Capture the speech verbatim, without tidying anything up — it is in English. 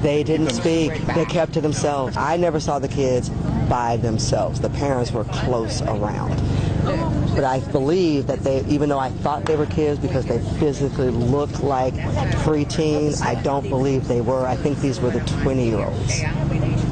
They didn't speak. They kept to themselves. I never saw the kids by themselves. The parents were close around. But I believe that they, even though I thought they were kids because they physically looked like preteens, I don't believe they were. I think these were the twenty-year-olds.